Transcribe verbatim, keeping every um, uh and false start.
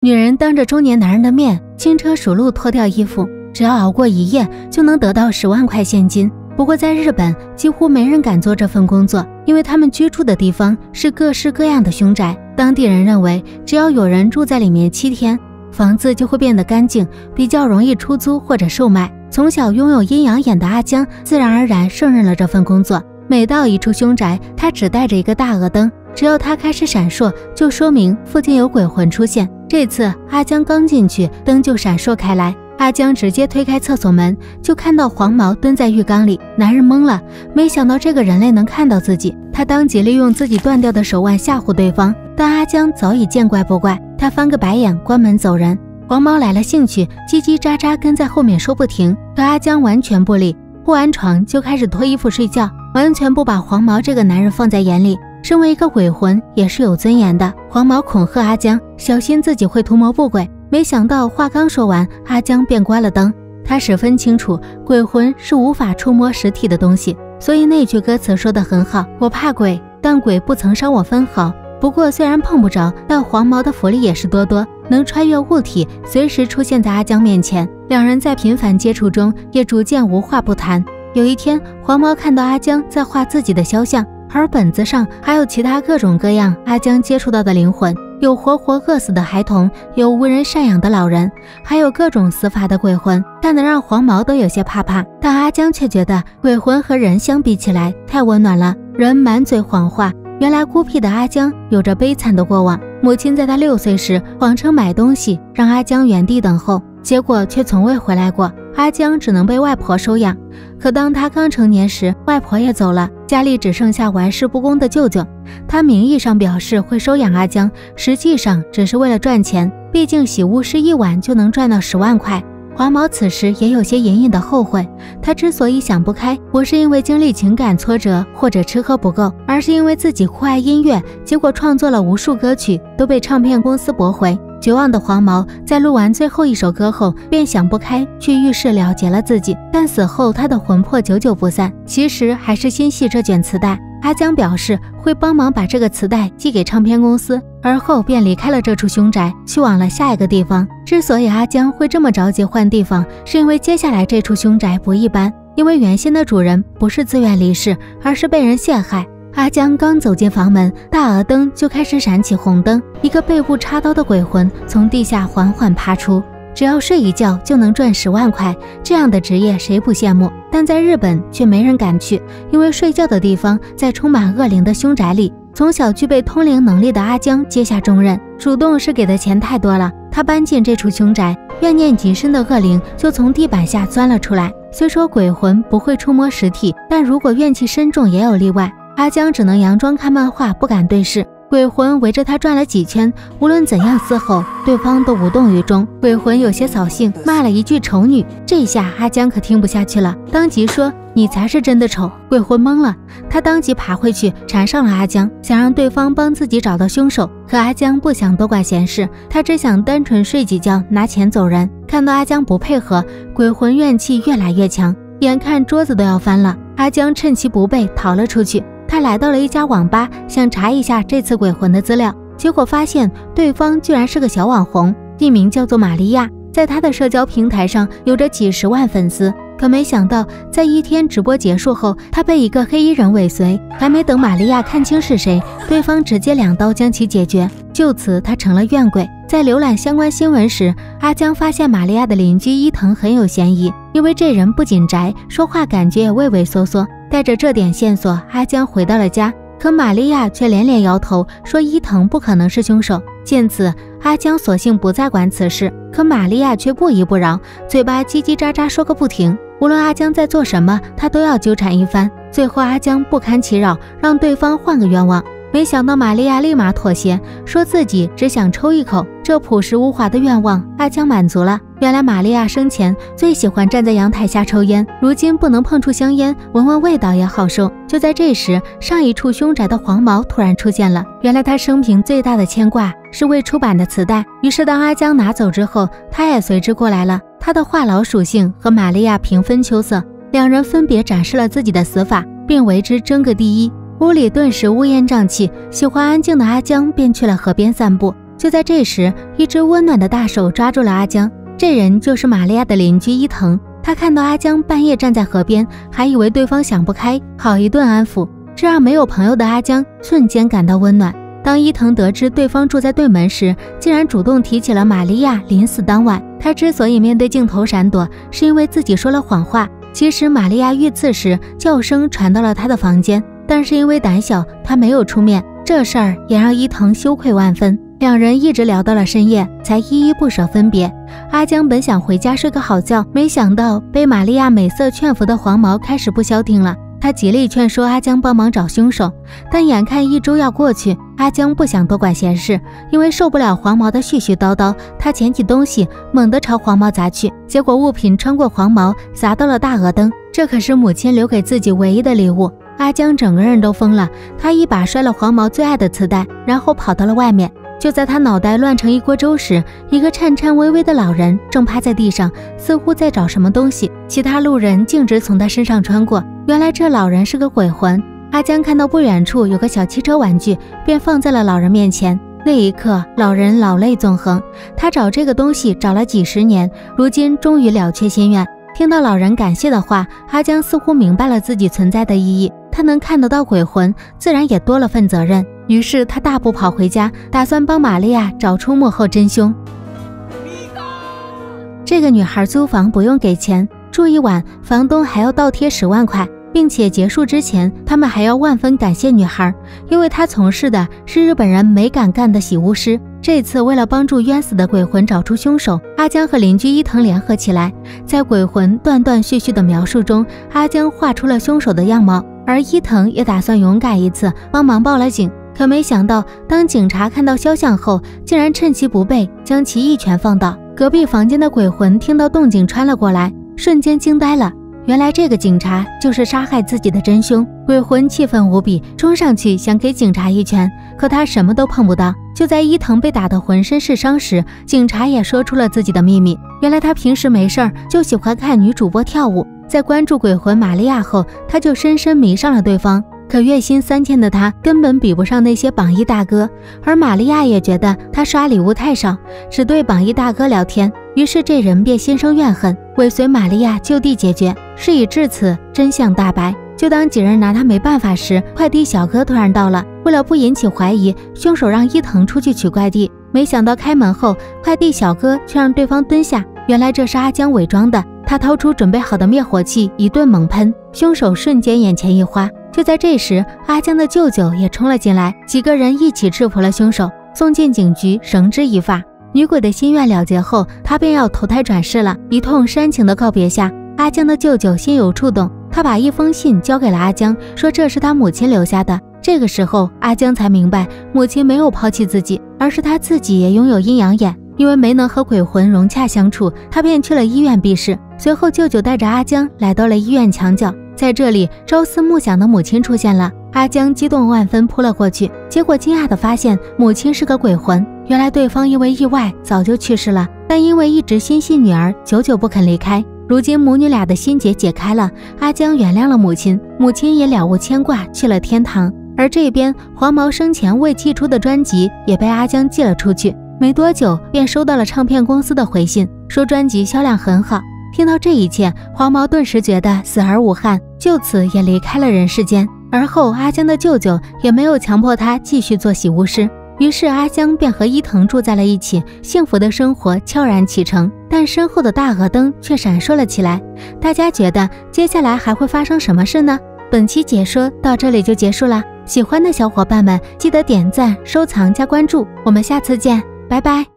女人当着中年男人的面轻车熟路脱掉衣服，只要熬过一夜就能得到十万块现金。不过在日本几乎没人敢做这份工作，因为他们居住的地方是各式各样的凶宅，当地人认为只要有人住在里面七天，房子就会变得干净，比较容易出租或者售卖。从小拥有阴阳眼的阿江自然而然胜任了这份工作。每到一处凶宅，他只带着一个大额灯，只要它开始闪烁，就说明附近有鬼魂出现。这次阿江刚进去，灯就闪烁开来，阿江直接推开厕所门，就看到黄毛蹲在浴缸里。男人懵了，没想到这个人类能看到自己，他当即利用自己断掉的手腕吓唬对方，但阿江早已见怪不怪，他翻个白眼关门走人。黄毛来了兴趣，叽叽喳喳跟在后面说不停，可阿江完全不理，铺完床就开始脱衣服睡觉，完全不把黄毛这个男人放在眼里。身为一个鬼魂也是有尊严的，黄毛恐吓阿江小心自己会图谋不轨，没想到话刚说完，阿江便关了灯。他十分清楚鬼魂是无法触摸实体的东西，所以那句歌词说得很好，我怕鬼，但鬼不曾伤我分毫。不过虽然碰不着，但黄毛的福利也是多多，能穿越物体，随时出现在阿江面前。两人在频繁接触中也逐渐无话不谈。有一天，黄毛看到阿江在画自己的肖像，而本子上还有其他各种各样阿江接触到的灵魂，有活活饿死的孩童，有无人赡养的老人，还有各种死法的鬼魂，看得让黄毛都有些怕怕。但阿江却觉得鬼魂和人相比起来太温暖了，人满嘴谎话。原来孤僻的阿江有着悲惨的过往，母亲在他六岁时谎称买东西让阿江原地等候，结果却从未回来过，阿江只能被外婆收养。可当他刚成年时，外婆也走了，家里只剩下玩世不恭的舅舅。他名义上表示会收养阿江，实际上只是为了赚钱，毕竟洗巫师一晚就能赚到十万块。黄毛此时也有些隐隐的后悔，他之所以想不开，不是因为经历情感挫折或者吃喝不够，而是因为自己酷爱音乐，结果创作了无数歌曲都被唱片公司驳回。绝望的黄毛在录完最后一首歌后便想不开，去浴室了结了自己，但死后他的魂魄久久不散，其实还是心系这卷磁带。阿江表示会帮忙把这个磁带寄给唱片公司，而后便离开了这处凶宅，去往了下一个地方。之所以阿江会这么着急换地方，是因为接下来这处凶宅不一般，因为原先的主人不是自愿离世，而是被人陷害。阿江刚走进房门，大额灯就开始闪起红灯，一个背部插刀的鬼魂从地下缓缓爬出。只要睡一觉就能赚十万块，这样的职业谁不羡慕？但在日本却没人敢去，因为睡觉的地方在充满恶灵的凶宅里。从小具备通灵能力的阿江接下重任，主动是给的钱太多了。他搬进这处凶宅，怨念极深的恶灵就从地板下钻了出来。虽说鬼魂不会触摸实体，但如果怨气深重也有例外。阿江只能佯装看漫画，不敢对视。鬼魂围着他转了几圈，无论怎样嘶吼，对方都无动于衷。鬼魂有些扫兴，骂了一句丑女。这下阿江可听不下去了，当即说你才是真的丑。鬼魂懵了，他当即爬回去缠上了阿江，想让对方帮自己找到凶手。可阿江不想多管闲事，他只想单纯睡几觉拿钱走人。看到阿江不配合，鬼魂怨气越来越强，眼看桌子都要翻了，阿江趁其不备逃了出去。他来到了一家网吧，想查一下这次鬼魂的资料，结果发现对方居然是个小网红，艺名叫做玛利亚，在他的社交平台上有着几十万粉丝。可没想到在一天直播结束后，他被一个黑衣人尾随，还没等玛利亚看清是谁，对方直接两刀将其解决，就此他成了怨鬼。在浏览相关新闻时，阿江发现玛利亚的邻居伊藤很有嫌疑，因为这人不仅宅，说话感觉也畏畏缩缩。带着这点线索，阿江回到了家，可玛利亚却连连摇头，说伊藤不可能是凶手。见此，阿江索性不再管此事，可玛利亚却不依不饶，嘴巴叽叽喳喳说个不停。无论阿江在做什么，他都要纠缠一番。最后阿江不堪其扰，让对方换个愿望。没想到玛利亚立马妥协，说自己只想抽一口。这朴实无华的愿望，阿江满足了。原来玛利亚生前最喜欢站在阳台下抽烟，如今不能碰触香烟，闻闻味道也好受。就在这时，上一处凶宅的黄毛突然出现了。原来他生平最大的牵挂是未出版的磁带。于是当阿江拿走之后，他也随之过来了。他的话痨属性和玛利亚平分秋色，两人分别展示了自己的死法，并为之争个第一。屋里顿时乌烟瘴气，喜欢安静的阿江便去了河边散步。 就在这时，一只温暖的大手抓住了阿江，这人就是玛利亚的邻居伊藤。他看到阿江半夜站在河边，还以为对方想不开，好一顿安抚，这让没有朋友的阿江瞬间感到温暖。当伊藤得知对方住在对门时，竟然主动提起了玛利亚临死当晚。他之所以面对镜头闪躲，是因为自己说了谎话。其实玛利亚遇刺时，叫声传到了他的房间，但是因为胆小，他没有出面。这事儿也让伊藤羞愧万分。两人一直聊到了深夜，才依依不舍分别。阿江本想回家睡个好觉，没想到被玛利亚美色劝服的黄毛开始不消停了。他极力劝说阿江帮忙找凶手，但眼看一周要过去，阿江不想多管闲事，因为受不了黄毛的絮絮叨叨，他捡起东西猛地朝黄毛砸去，结果物品穿过黄毛砸到了大额灯，这可是母亲留给自己唯一的礼物。阿江整个人都疯了，他一把摔了黄毛最爱的磁带，然后跑到了外面。就在他脑袋乱成一锅粥时，一个颤颤巍巍的老人正趴在地上，似乎在找什么东西。其他路人径直从他身上穿过，原来这老人是个鬼魂。阿江看到不远处有个小汽车玩具，便放在了老人面前。那一刻，老人老泪纵横，他找这个东西找了几十年，如今终于了却心愿。听到老人感谢的话，阿江似乎明白了自己存在的意义。他能看得到鬼魂，自然也多了份责任。于是他大步跑回家，打算帮玛利亚找出幕后真凶。这个女孩租房不用给钱，住一晚房东还要倒贴十万块，并且结束之前他们还要万分感谢女孩，因为她从事的是日本人没敢干的洗巫师。这次为了帮助冤死的鬼魂找出凶手，阿江和邻居伊藤联合起来，在鬼魂断断续续的描述中，阿江画出了凶手的样貌，而伊藤也打算勇敢一次，帮忙报了警。可没想到，当警察看到肖像后，竟然趁其不备将其一拳放倒。隔壁房间的鬼魂听到动静穿了过来，瞬间惊呆了，原来这个警察就是杀害自己的真凶。鬼魂气愤无比，冲上去想给警察一拳，可他什么都碰不到。就在伊藤被打得浑身是伤时，警察也说出了自己的秘密，原来他平时没事儿就喜欢看女主播跳舞，在关注鬼魂玛利亚后，他就深深迷上了对方。可月薪三千的他根本比不上那些榜一大哥，而玛利亚也觉得他刷礼物太少，只对榜一大哥聊天，于是这人便心生怨恨，尾随玛利亚就地解决。事已至此，真相大白。就当几人拿他没办法时，快递小哥突然到了，为了不引起怀疑，凶手让伊藤出去取快递，没想到开门后，快递小哥却让对方蹲下，原来这是阿江伪装的。他掏出准备好的灭火器，一顿猛喷，凶手瞬间眼前一花。就在这时，阿江的舅舅也冲了进来，几个人一起制服了凶手，送进警局绳之以法。女鬼的心愿了结后，她便要投胎转世了。一通煽情的告别下，阿江的舅舅心有触动，他把一封信交给了阿江，说这是他母亲留下的。这个时候，阿江才明白，母亲没有抛弃自己，而是他自己也拥有阴阳眼。因为没能和鬼魂融洽相处，他便去了医院避世。随后舅舅带着阿江来到了医院墙角，在这里朝思暮想的母亲出现了，阿江激动万分扑了过去，结果惊讶地发现母亲是个鬼魂。原来对方因为意外早就去世了，但因为一直心系女儿，久久不肯离开。如今母女俩的心结解开了，阿江原谅了母亲，母亲也了无牵挂去了天堂。而这边黄毛生前未寄出的专辑也被阿江寄了出去，没多久便收到了唱片公司的回信，说专辑销量很好。听到这一切，黄毛顿时觉得死而无憾，就此也离开了人世间。而后阿江的舅舅也没有强迫他继续做洗巫师，于是阿江便和伊藤住在了一起，幸福的生活悄然启程。但身后的大额灯却闪烁了起来，大家觉得接下来还会发生什么事呢？本期解说到这里就结束了，喜欢的小伙伴们记得点赞、收藏加关注，我们下次见，拜拜。